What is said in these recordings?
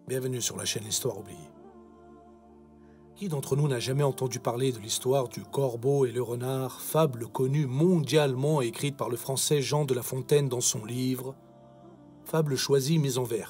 Bienvenue sur la chaîne L'Histoire oubliée. Qui d'entre nous n'a jamais entendu parler de l'histoire du corbeau et le renard, fable connue mondialement écrite par le français Jean de La Fontaine dans son livre « Fable choisie mise en vers ».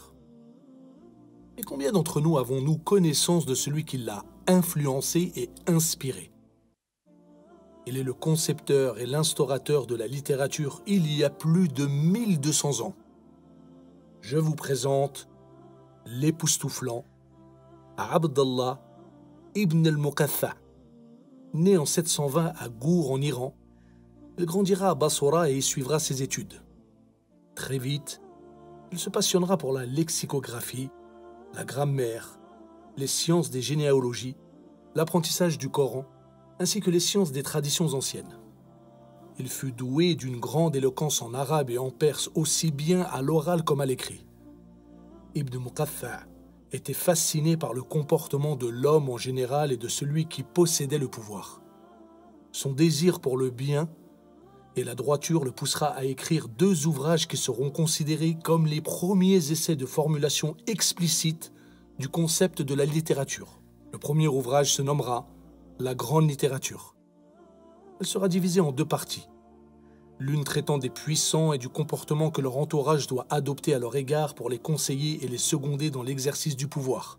Et combien d'entre nous avons-nous connaissance de celui qui l'a influencé et inspiré? Il est le concepteur et l'instaurateur de la littérature il y a plus de 1200 ans. Je vous présente l'époustouflant Abdallah ibn al-Muqaffa. Né en 720 à Gour en Iran, il grandira à Bassora et y suivra ses études. Très vite, il se passionnera pour la lexicographie, la grammaire, les sciences des généalogies, l'apprentissage du Coran, ainsi que les sciences des traditions anciennes. Il fut doué d'une grande éloquence en arabe et en perse, aussi bien à l'oral comme à l'écrit. Ibn Muqaffa était fasciné par le comportement de l'homme en général et de celui qui possédait le pouvoir. Son désir pour le bien et la droiture le poussera à écrire 2 ouvrages qui seront considérés comme les premiers essais de formulation explicite du concept de la littérature. Le premier ouvrage se nommera « La grande littérature ». Elle sera divisée en 2 parties. L'une traitant des puissants et du comportement que leur entourage doit adopter à leur égard pour les conseiller et les seconder dans l'exercice du pouvoir.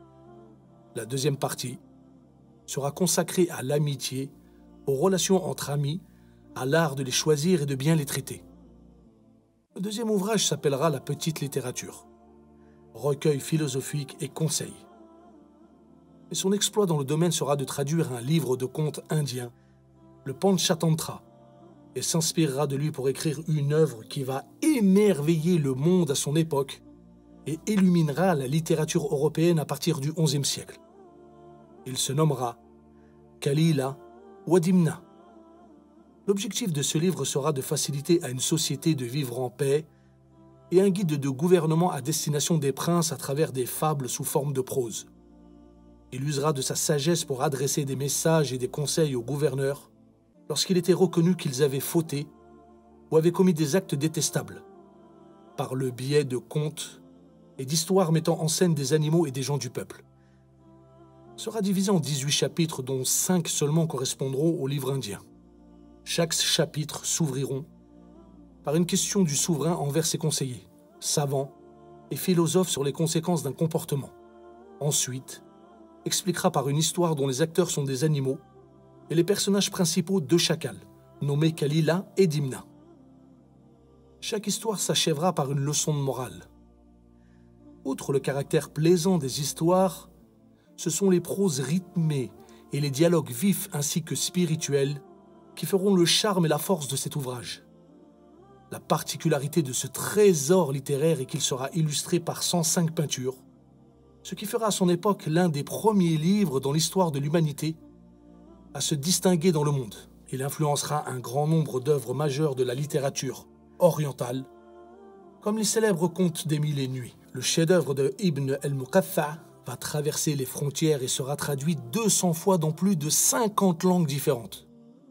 La deuxième partie sera consacrée à l'amitié, aux relations entre amis, à l'art de les choisir et de bien les traiter. Le deuxième ouvrage s'appellera La petite littérature, recueil philosophique et conseils. Et son exploit dans le domaine sera de traduire un livre de contes indien, le Panchatantra, et s'inspirera de lui pour écrire une œuvre qui va émerveiller le monde à son époque et illuminera la littérature européenne à partir du XIe siècle. Il se nommera Kalila wa Dimna. L'objectif de ce livre sera de faciliter à une société de vivre en paix et un guide de gouvernement à destination des princes à travers des fables sous forme de prose. Il usera de sa sagesse pour adresser des messages et des conseils aux gouverneurs lorsqu'il était reconnu qu'ils avaient fauté ou avaient commis des actes détestables, par le biais de contes et d'histoires mettant en scène des animaux et des gens du peuple. Sera divisé en 18 chapitres dont 5 seulement correspondront au livre indien. Chaque chapitre s'ouvriront par une question du souverain envers ses conseillers, savants et philosophes sur les conséquences d'un comportement. Ensuite, expliquera par une histoire dont les acteurs sont des animaux et les personnages principaux 2 chacals, nommés Kalila et Dimna. Chaque histoire s'achèvera par une leçon de morale. Outre le caractère plaisant des histoires, ce sont les proses rythmées et les dialogues vifs ainsi que spirituels qui feront le charme et la force de cet ouvrage. La particularité de ce trésor littéraire est qu'il sera illustré par 105 peintures, ce qui fera à son époque l'un des premiers livres dans l'histoire de l'humanité à se distinguer dans le monde. Il influencera un grand nombre d'œuvres majeures de la littérature orientale, comme les célèbres contes des Mille et Nuits. Le chef-d'œuvre de Ibn al-Muqaffa va traverser les frontières et sera traduit 200 fois dans plus de 50 langues différentes.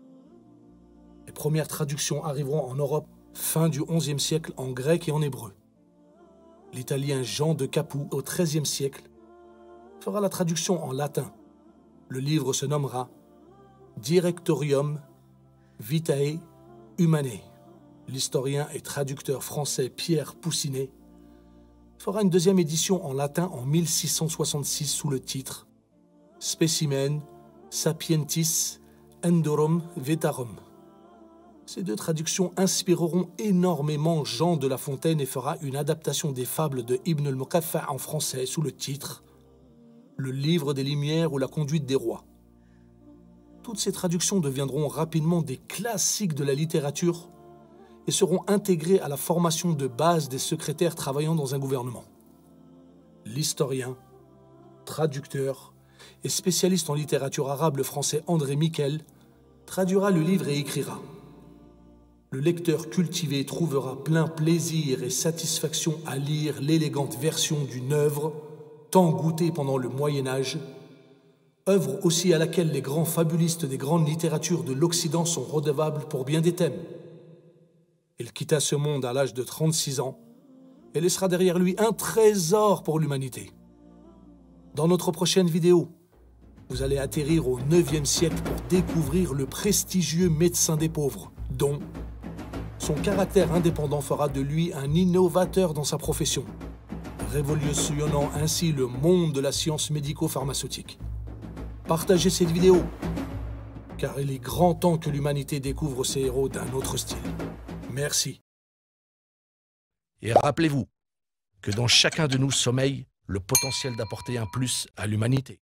Les premières traductions arriveront en Europe fin du XIe siècle en grec et en hébreu. L'italien Jean de Capoue, au XIIIe siècle, fera la traduction en latin. Le livre se nommera Directorium Vitae Humanae. L'historien et traducteur français Pierre Poussinet fera une 2e édition en latin en 1666 sous le titre Specimen Sapientis Endorum Vetarum. Ces 2 traductions inspireront énormément Jean de La Fontaine et fera une adaptation des fables de Ibn al-Muqaffa en français sous le titre Le livre des Lumières ou la conduite des rois. Toutes ces traductions deviendront rapidement des classiques de la littérature et seront intégrées à la formation de base des secrétaires travaillant dans un gouvernement. L'historien, traducteur et spécialiste en littérature arabe le français André Miquel traduira le livre et écrira « Le lecteur cultivé trouvera plein plaisir et satisfaction à lire l'élégante version d'une œuvre tant goûtée pendant le Moyen-Âge, œuvre aussi à laquelle les grands fabulistes des grandes littératures de l'Occident sont redevables pour bien des thèmes. » Il quitta ce monde à l'âge de 36 ans et laissera derrière lui un trésor pour l'humanité. Dans notre prochaine vidéo, vous allez atterrir au 9e siècle pour découvrir le prestigieux médecin des pauvres, dont son caractère indépendant fera de lui un innovateur dans sa profession, révolutionnant ainsi le monde de la science médico-pharmaceutique. Partagez cette vidéo, car il est grand temps que l'humanité découvre ses héros d'un autre style. Merci. Et rappelez-vous que dans chacun de nous sommeille le potentiel d'apporter un plus à l'humanité.